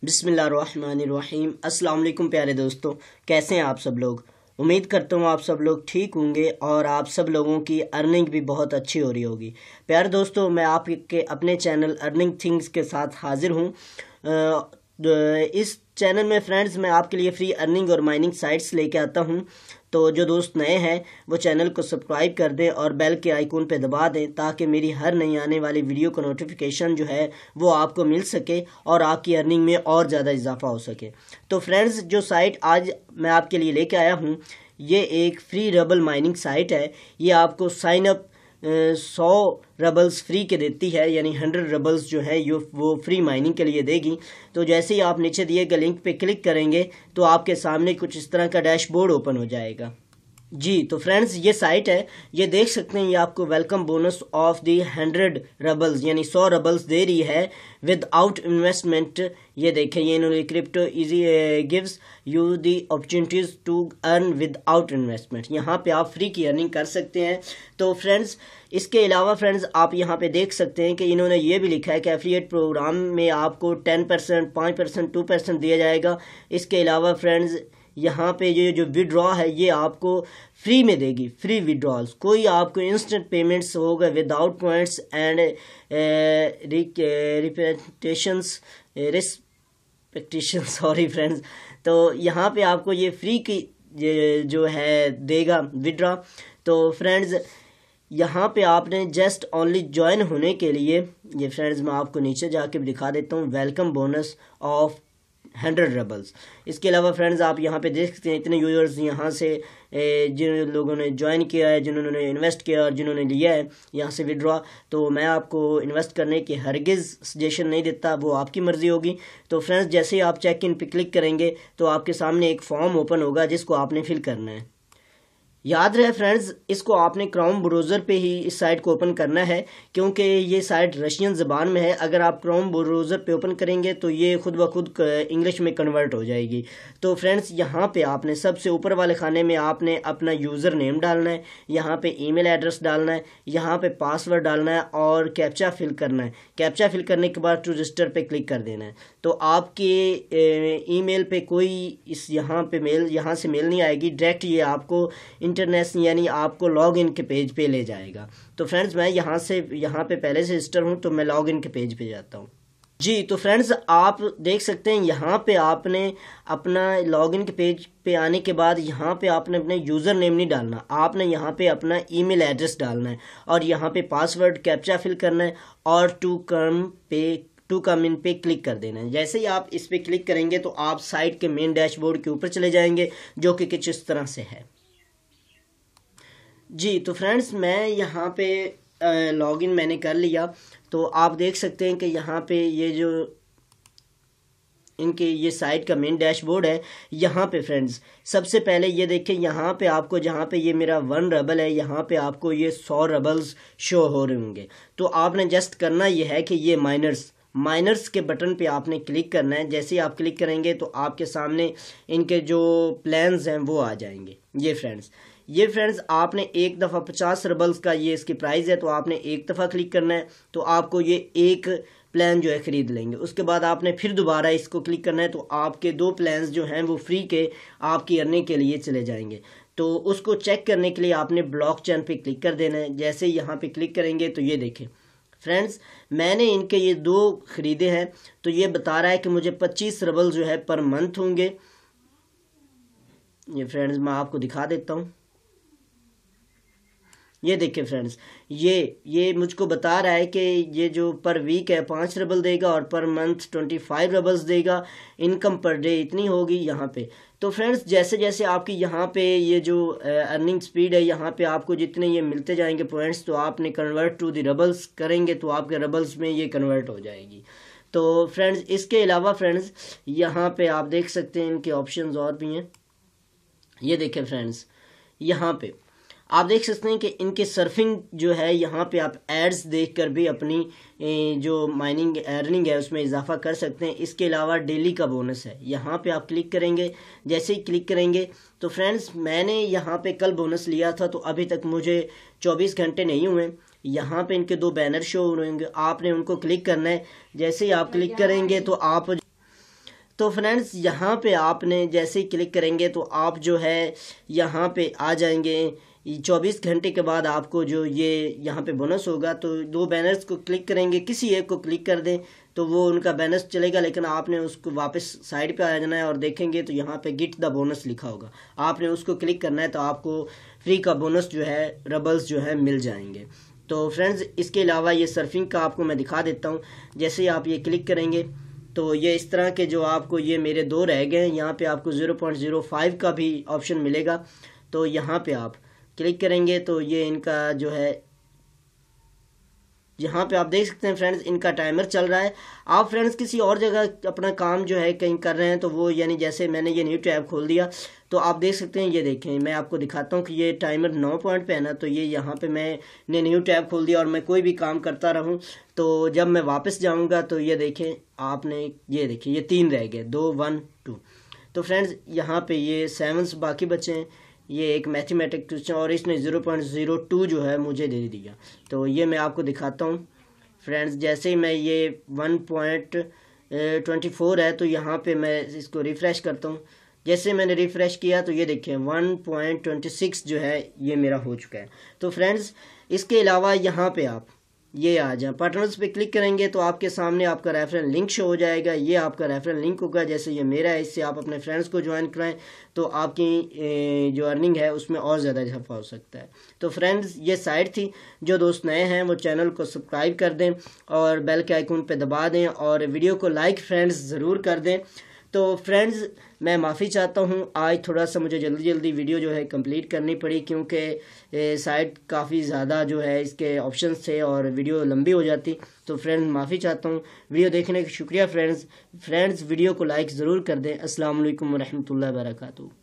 बिस्मिल्लाहिर्रहमानिर्रहीम। अस्सलाम वालेकुम प्यारे दोस्तों, कैसे हैं आप सब लोग। उम्मीद करता हूँ आप सब लोग ठीक होंगे और आप सब लोगों की अर्निंग भी बहुत अच्छी हो रही होगी। प्यारे दोस्तों, मैं आपके अपने चैनल अर्निंग थिंग्स के साथ हाजिर हूँ। इस चैनल में फ्रेंड्स मैं आपके लिए फ्री अर्निंग और माइनिंग साइट्स लेके आता हूँ। तो जो दोस्त नए हैं वो चैनल को सब्सक्राइब कर दें और बेल के आइकन पे दबा दें ताकि मेरी हर नई आने वाली वीडियो का नोटिफिकेशन जो है वो आपको मिल सके और आपकी अर्निंग में और ज़्यादा इजाफा हो सके। तो फ्रेंड्स, जो साइट आज मैं आपके लिए लेके आया हूँ ये एक फ्री रबल माइनिंग साइट है। ये आपको साइन अप 100 रबल्स फ्री के देती है, यानी 100 रबल्स जो है वो फ्री माइनिंग के लिए देगी। तो जैसे ही आप नीचे दिए गए लिंक पे क्लिक करेंगे तो आपके सामने कुछ इस तरह का डैशबोर्ड ओपन हो जाएगा। जी तो फ्रेंड्स, ये साइट है, ये देख सकते हैं। ये आपको welcome bonus of the 100 rubles यानी 100 रबल्स दे रही है विदाउट इन्वेस्टमेंट। ये देखें, ये इन्होंने crypto easy gives you the opportunities to earn without investment. यहाँ पे आप फ्री की अर्निंग कर सकते हैं। तो फ्रेंड्स, इसके अलावा फ्रेंड्स आप यहाँ पे देख सकते हैं कि इन्होंने ये भी लिखा है कि एफिलिएट प्रोग्राम में आपको 10%, 5%, 2% दिया जाएगा। इसके अलावा फ्रेंड्स यहाँ पे ये जो विड्रॉ है ये आपको फ्री में देगी, फ्री विड्रॉल्स। कोई आपको इंस्टेंट पेमेंट्स होगा without points and restrictions sorry friends. तो यहाँ पे आपको ये फ्री की जो है देगा विड्रॉ। तो फ्रेंड्स, यहाँ पे आपने जस्ट ओनली ज्वाइन होने के लिए, ये फ्रेंड्स मैं आपको नीचे जाके भी दिखा देता हूँ, वेलकम बोनस ऑफ 100 रबल्स। इसके अलावा फ्रेंड्स आप यहाँ पे देख सकते हैं इतने यूजर्स यहाँ से जिन लोगों ने ज्वाइन किया है, जिन्होंने इन्वेस्ट किया और जिन्होंने लिया है यहाँ से विड्रॉ। तो मैं आपको इन्वेस्ट करने की हरगिज़ सजेशन नहीं देता, वो आपकी मर्ज़ी होगी। तो फ्रेंड्स, जैसे ही आप चेक इन पे क्लिक करेंगे तो आपके सामने एक फॉर्म ओपन होगा जिसको आपने फिल करना है। याद रहे फ्रेंड्स, इसको आपने क्रोम ब्राउज़र पे ही इस साइट को ओपन करना है क्योंकि ये साइट रशियन ज़बान में है। अगर आप क्रोम ब्राउज़र पे ओपन करेंगे तो ये खुद ब खुद इंग्लिश में कन्वर्ट हो जाएगी। तो फ्रेंड्स, यहाँ पे आपने सबसे ऊपर वाले खाने में आपने अपना यूज़र नेम डालना है, यहाँ पे ईमेल एड्रेस डालना है, यहाँ पे पासवर्ड डालना है और कैप्चा फिल करना है। कैप्चा फिल करने के बाद टू रजिस्टर पे क्लिक कर देना है। तो आपके ईमेल पे कोई यहाँ से मेल नहीं आएगी, डायरेक्ट ये आपको इंटरनेट यानी आपको लॉग इन के पेज पे ले जाएगा। तो फ्रेंड्स, मैं यहाँ पे पहले से रजिस्टर हूँ तो मैं लॉग इन के पेज पे जाता हूँ। जी तो फ्रेंड्स, आप देख सकते हैं यहाँ पे आपने अपना लॉग इन के पेज पे आने के बाद यहाँ पे आपने अपने यूज़र नेम नहीं डालना, आपने यहाँ पे अपना ईमेल एड्रेस डालना है और यहाँ पे पासवर्ड कैप्चा फिल करना है और टू कम इन पे क्लिक कर देना है। जैसे ही आप इस पे क्लिक करेंगे तो आप साइट के मेन डैशबोर्ड के ऊपर चले जाएंगे जो कि कुछ इस तरह से है। जी तो फ्रेंड्स, मैं यहाँ पे लॉगिन मैंने कर लिया। तो आप देख सकते हैं कि यहाँ पे ये जो इनके ये साइट का मेन डैशबोर्ड है। यहाँ पे फ्रेंड्स सबसे पहले ये देखें, यहाँ पे आपको जहाँ पे ये मेरा 1 रबल है यहाँ पे आपको ये 100 रबल्स शो हो रहे होंगे। तो आपने जस्ट करना ये है कि ये माइनर्स के बटन पे आपने क्लिक करना है। जैसे ही आप क्लिक करेंगे तो आपके सामने इनके जो प्लान्स हैं वो आ जाएंगे। ये फ्रेंड्स आपने एक दफ़ा 50 रबल्स का ये इसकी प्राइस है, तो आपने एक दफ़ा क्लिक करना है तो आपको ये एक प्लान जो है ख़रीद लेंगे। उसके बाद आपने फिर दोबारा इसको क्लिक करना है तो आपके 2 प्लान्स जो हैं वो फ्री के आपकी अर्निंग के लिए चले जाएंगे। तो उसको चेक करने के लिए आपने ब्लॉकचेन पे क्लिक कर देना है। जैसे यहाँ पे क्लिक करेंगे तो ये देखें फ्रेंड्स, मैंने इनके ये 2 ख़रीदे हैं। तो ये बता रहा है कि मुझे 25 रबल जो है पर मंथ होंगे। ये फ्रेंड्स मैं आपको दिखा देता हूँ। ये देखिए फ्रेंड्स, ये मुझको बता रहा है कि ये जो पर वीक है 5 रबल देगा और पर मंथ 25 रबल्स देगा। इनकम पर डे इतनी होगी यहाँ पे। तो फ्रेंड्स, जैसे जैसे आपकी यहाँ पे ये जो अर्निंग स्पीड है, यहाँ पे आपको जितने ये मिलते जाएंगे पॉइंट्स, तो आपने कन्वर्ट टू द रबल्स करेंगे तो आपके रबल्स में ये कन्वर्ट हो जाएगी। तो फ्रेंड्स, इसके अलावा फ्रेंड्स यहाँ पे आप देख सकते हैं इनके ऑप्शंस और भी हैं। ये देखें फ्रेंड्स, यहाँ पे आप देख सकते हैं कि इनके सर्फिंग जो है यहाँ पे आप एड्स देखकर भी अपनी जो माइनिंग अर्निंग है उसमें इजाफा कर सकते हैं। इसके अलावा डेली का बोनस है, यहाँ पे आप क्लिक करेंगे। जैसे ही क्लिक करेंगे तो फ्रेंड्स, मैंने यहाँ पे कल बोनस लिया था तो अभी तक मुझे 24 घंटे नहीं हुए। यहाँ पे इनके 2 बैनर शो होंगे, आपने उनको क्लिक करना है। जैसे ही आप क्लिक करेंगे तो आप तो फ्रेंड्स यहाँ पे आपने जैसे ही क्लिक करेंगे तो आप जो है यहाँ पे आ जाएंगे। 24 घंटे के बाद आपको जो ये यहाँ पे बोनस होगा, तो 2 बैनर्स को क्लिक करेंगे, किसी एक को क्लिक कर दें तो वो उनका बैनर्स चलेगा, लेकिन आपने उसको वापस साइड पे आ जाना है और देखेंगे तो यहाँ पे गेट द बोनस लिखा होगा, आपने उसको क्लिक करना है, तो आपको फ्री का बोनस जो है रबल्स जो है मिल जाएंगे। तो फ्रेंड्स इसके अलावा ये सर्फिंग का आपको मैं दिखा देता हूँ। जैसे ही आप ये क्लिक करेंगे तो ये इस तरह के जो आपको ये मेरे 2 रह गए हैं, यहाँ पे आपको 0.05 का भी ऑप्शन मिलेगा। तो यहाँ पे आप क्लिक करेंगे तो ये इनका जो है यहाँ पे आप देख सकते हैं फ्रेंड्स इनका टाइमर चल रहा है। आप फ्रेंड्स किसी और जगह अपना काम जो है कहीं कर रहे हैं तो वो यानी जैसे मैंने ये न्यू टैब खोल दिया तो आप देख सकते हैं, ये देखें मैं आपको दिखाता हूँ कि ये टाइमर 9 पॉइंट पे है ना, तो ये यहाँ पे मैंने न्यू टैब खोल दिया और मैं कोई भी काम करता रहूँ तो जब मैं वापस जाऊँगा तो ये देखें आपने, ये देखिए ये 3 रह गए, 2 1 2। तो फ्रेंड्स यहाँ पे ये 7 बाकी बचे हैं। ये एक मैथमेटिक क्वेश्चन और इसने 0.02 जो है मुझे दे दिया। तो ये मैं आपको दिखाता हूँ फ्रेंड्स। जैसे ही मैं ये 1.24 है तो यहाँ पे मैं इसको रिफ़्रेश करता हूँ। जैसे मैंने रिफ़्रेश किया तो ये देखिए 1.26 जो है ये मेरा हो चुका है। तो फ्रेंड्स इसके अलावा यहाँ पे आप ये आ जाए पार्टनर्स पे क्लिक करेंगे तो आपके सामने आपका रेफरल लिंक शो हो जाएगा। ये आपका रेफरल लिंक होगा, जैसे ये मेरा है, इससे आप अपने फ्रेंड्स को ज्वाइन कराएं तो आपकी जो अर्निंग है उसमें और ज़्यादा इजाफा हो सकता है। तो फ्रेंड्स ये साइट थी, जो दोस्त नए हैं वो चैनल को सब्सक्राइब कर दें और बेल के आइकन पे दबा दें और वीडियो को लाइक फ्रेंड्स ज़रूर कर दें। तो फ्रेंड्स मैं माफ़ी चाहता हूँ, आज थोड़ा सा मुझे जल्दी जल्दी वीडियो जो है कंप्लीट करनी पड़ी क्योंकि साइट काफ़ी ज़्यादा जो है इसके ऑप्शंस थे और वीडियो लंबी हो जाती। तो फ्रेंड्स माफ़ी चाहता हूँ। वीडियो देखने का शुक्रिया फ्रेंड्स। वीडियो को लाइक ज़रूर कर दें। अस्सलाम वालेकुम व रहमतुल्लाहि व बरकातुहू।